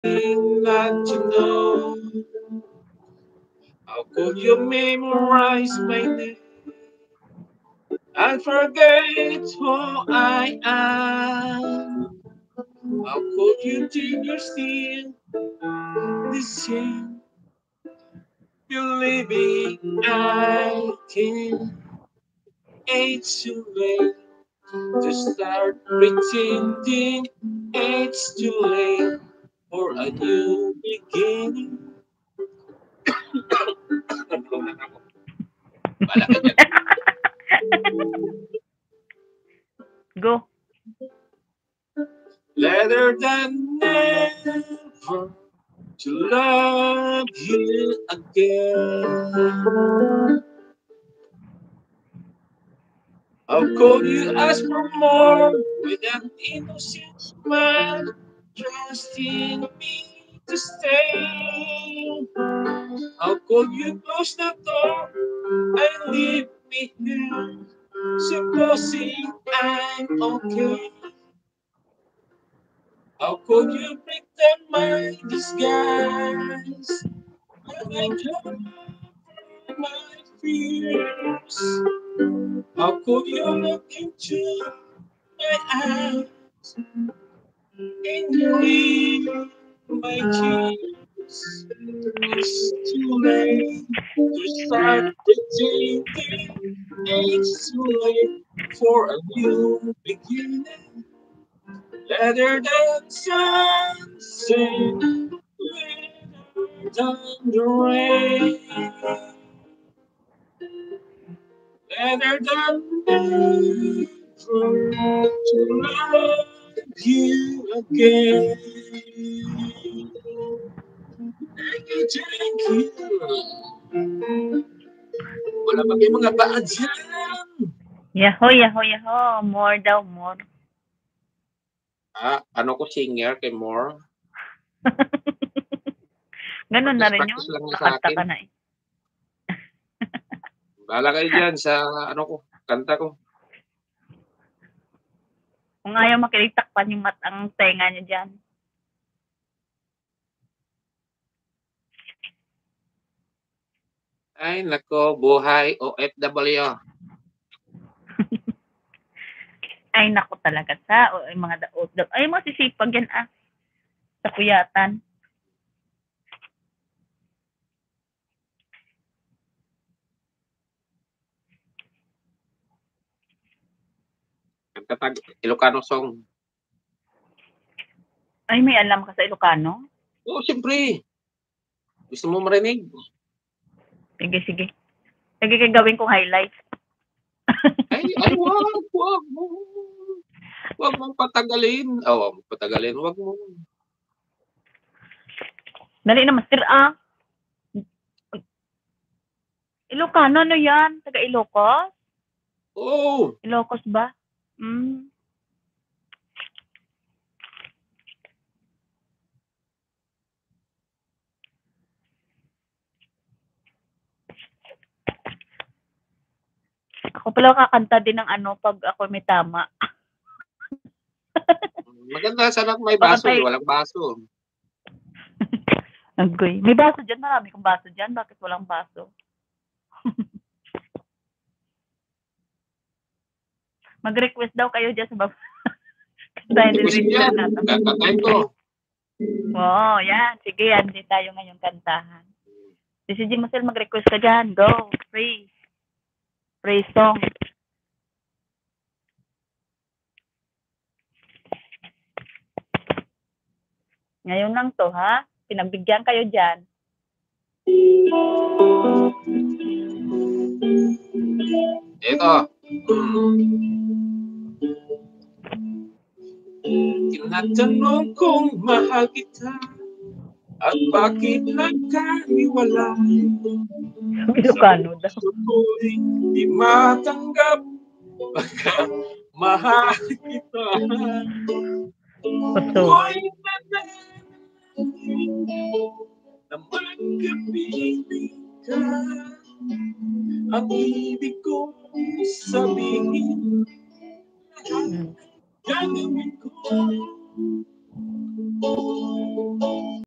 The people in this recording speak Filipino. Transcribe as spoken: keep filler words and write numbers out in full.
Not to know how could you memorize my name and forget who I am? How could you think you're still the same? Believing I can. It's too late to start pretending. It's too late for a new beginning. Bala ka dyan. Go. Better than never to love you again. How could you ask for more with an innocent smile, trusting me to stay? How could you close the door and leave me here, supposing I'm okay? How could you pretend my disguise? I cover my fears. How could you look into my eyes and read my tears? It's too late to start pretending. It's too late for a new beginning. Better than sunset, than the rain. Better than never to love you again. Thank you, thank you. Wala pa kayong mga baa dyan. Yaho, yaho, yaho. More daw, more. Ah, ano ko singer kay More? Ganun na rin yun. Practice-practice lang yan sa Nakanta akin. ka na eh. Bahala kayo dyan sa ano ko, kanta ko. Kung ayaw makinig, takpan yung mat ang tenga niya dyan. Ay, nako, buhay O F W. Ay, naku talaga sa. O, ay, mga daot daw. Ay, mga sisipag yan ah. Sa puyatan. Kanta Ilocano song. Ay, may alam ka sa Ilocano? Oo, siyempre. Gusto mo marinig? Sige, sige. Sige, kaya gawin kong highlight. Ay, ay, wag, wag mo. Wag mong patagalin. Oh, wag mong patagalin. Wag mo. Dali na, master ah. Ilocano, ano yan? Taga Ilocos? Oo. Ilocos ba? Hmm. Ako pala kakanta din ng ano pag ako may tama. Maganda sana kung may baso. Kakantay. Eh. Walang baso. Agoy. May baso dyan. Marami kong baso dyan. Bakit walang baso? Mag-request daw kayo dyan sa baba. Kantahin din rin sila natin. Kantahin ko. Oo, yan. Sige, yan. Hindi tayo ngayong kantahan. Si si Jimosel, mag-request ka dyan. Go. Free. Free song. Ngayon lang to, ha? Pinagbigyan kayo dyan. Ito. Tinatanong kong mahal kita at bakit nagkahiwalay? Ilocano daw. Sa ko'y di matanggap baka mahal kita. Puso. Ko'y nananahin na magkapiling ka. Ang ibig kong sabihin